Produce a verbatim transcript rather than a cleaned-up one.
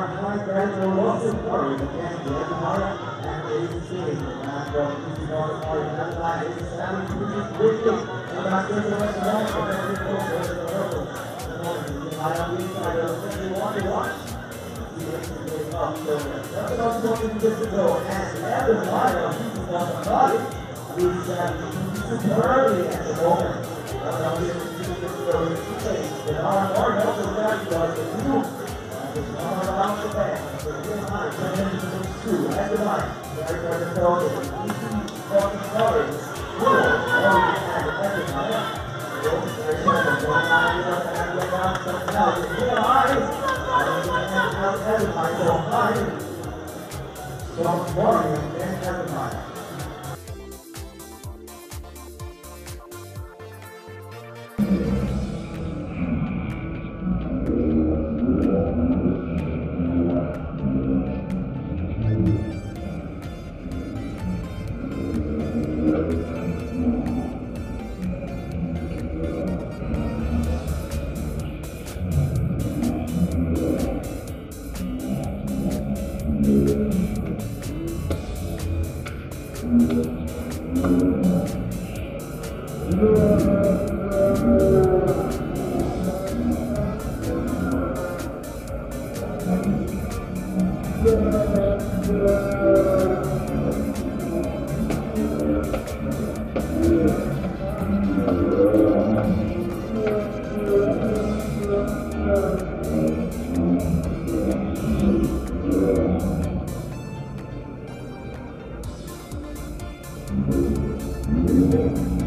High Graduate Wilson Curry, the Kennedy Empire, and agency, and from P C North Party, and that is Sammy Whitney, and that's the rest of all, the best people for the purpose. I am the insider of fifty-one to one. That's not going to get to go, and Evan Meyer, he's on the body. He's superbly at the moment. That's how we get to go to the stage. And our Lord helps us back to us, and you. It's all around the band. So get high, turn into the two. At the line. Very good to go. Easy fucking colors. Cool. Now we can have it at the line. So, there's nothing going on. You don't have to go down something else. Get high. And we can have it out at the line. So high. So morning and then at the line. Thank you.